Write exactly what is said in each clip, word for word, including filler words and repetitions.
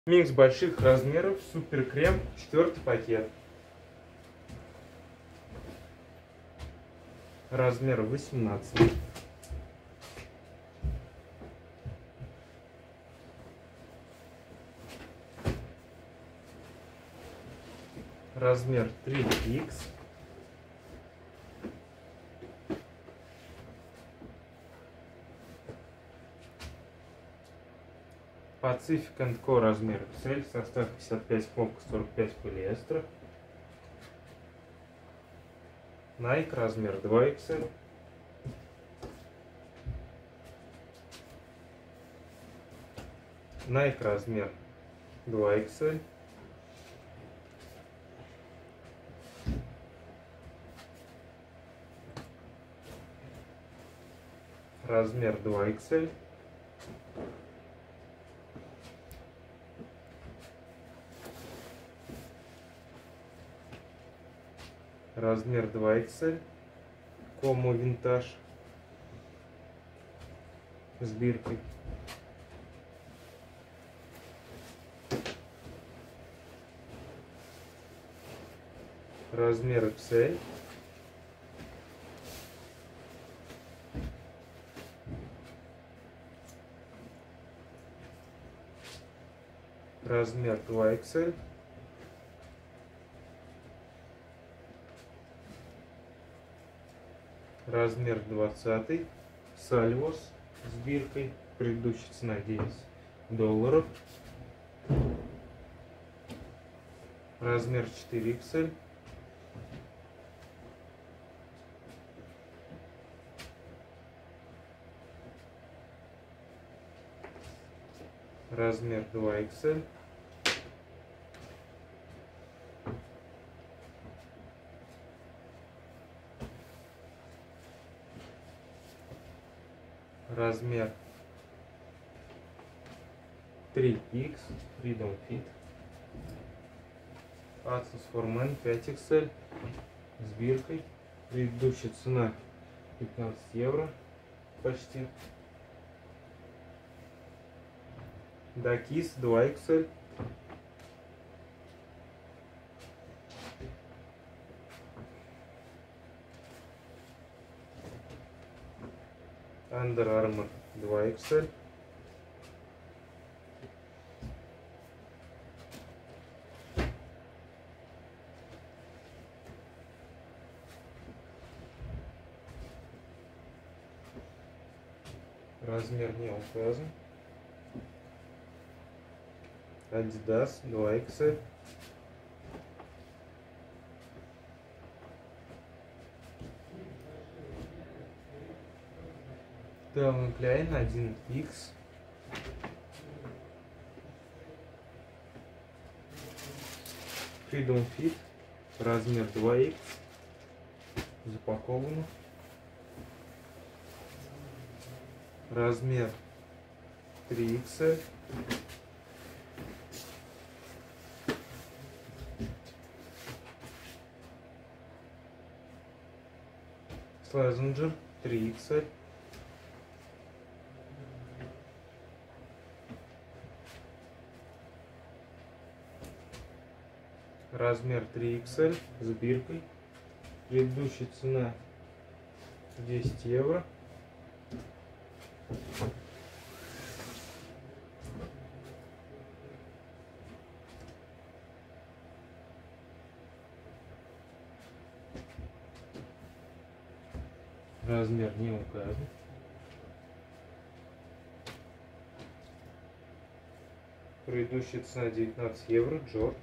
Микс больших размеров, супер крем, четвертый пакет. Размер восемнадцать. Размер три икс. Pacific энд ко размер икс эль, состав пятьдесят пять хлопка, сорок пять полиэстера. Nike размер два икс эль. Nike размер два икс эль. Размер два икс эль. Размер два икс эль. Комо винтаж с биркой. Размер икс эль. Размер два икс эль. Размер двадцатый. Сальвос с биркой. Предыдущая цена десять долларов. Размер четыре икс эль. Размер два икс эль. Размер три икс. Freedom Fit. Asus Formen пять икс эль с биркой. Предыдущая цена пятнадцать евро почти. Daqis два икс эль. Under Armour два икс эль. Размер не указан. Adidas два икс эль. Calvin Klein один икс. Freedom Fit. Размер два икс. Запаковано. Размер три икс эль. Slazenger три икс эль. Размер три икс эль с биркой. Предыдущая цена десять евро. Размер не указан. Предыдущая цена девятнадцать евро. Джордж.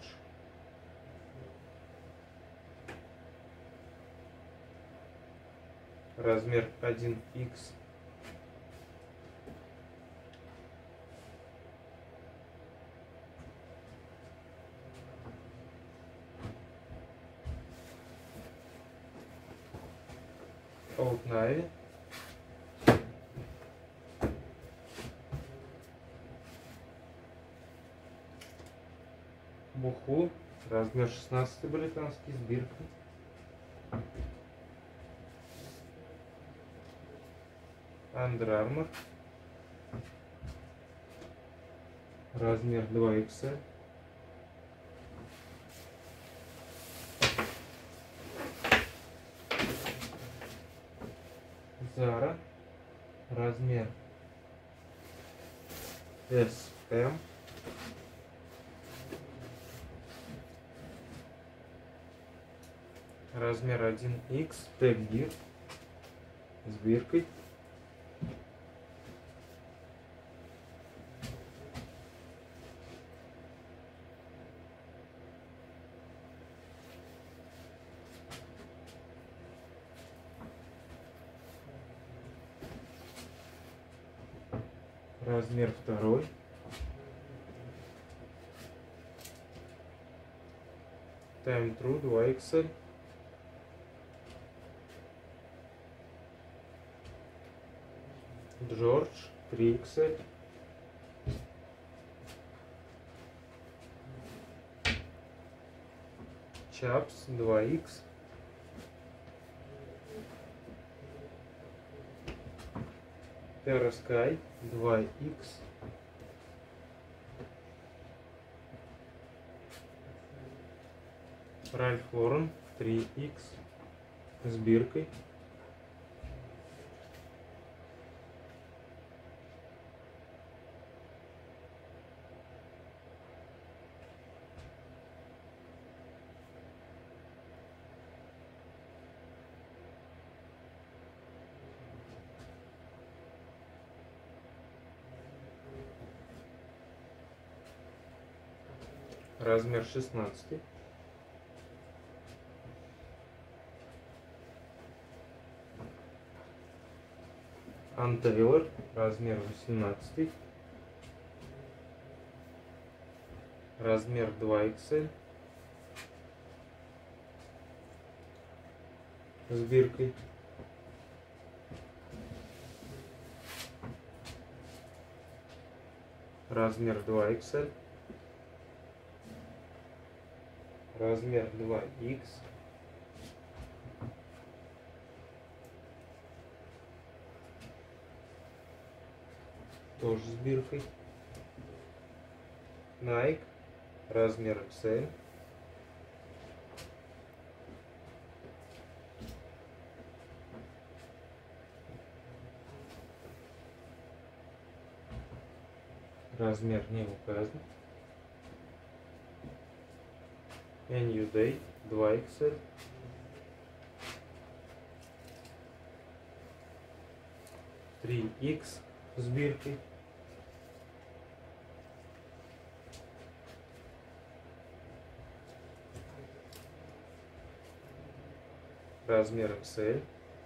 Размер один икс. Old Navy. Буху. Размер шестнадцать британский с биркой. Under Armour. размер два икс эль. Zara, размер эс эм. Размер один икс, Tag Gear с биркой. Размер второй. Time True два икс эль. Джордж три икс эль. Чапс два икс. Terra Sky два икс. Ральф Лорен три икс с биркой. Размер шестнадцатый. Ann Taylor, размер восемнадцатый. Размер два икс эль. С биркой. Размер два икс эль. Размер два икс. Тоже с биркой. Nike. Размер икс эль. Размер не указан. New Day два икс эль. три икс с биркой. Размер икс эль.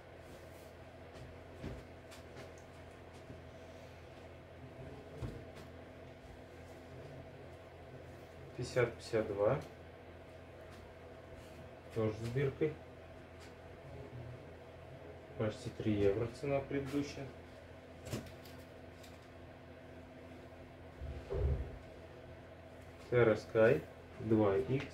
пятьдесят пятьдесят два. Тоже с биркой. Почти три евро цена предыдущая. Terra Sky два икс.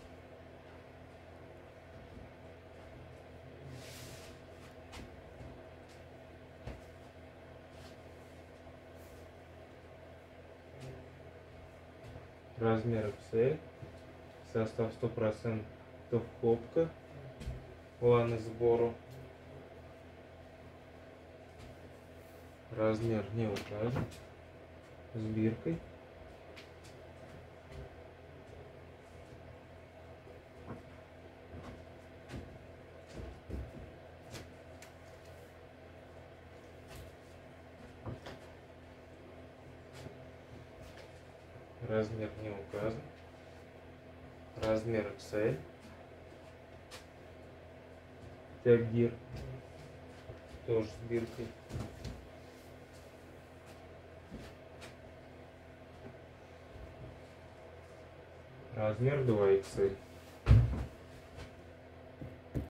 Размер икс эль. Состав сто процентов хлопка. Планы сбору. Размер не указан. С биркой. Размер не указан. Размер икс эль. Tag Gear. Тоже с биркой. Размер два икс эль.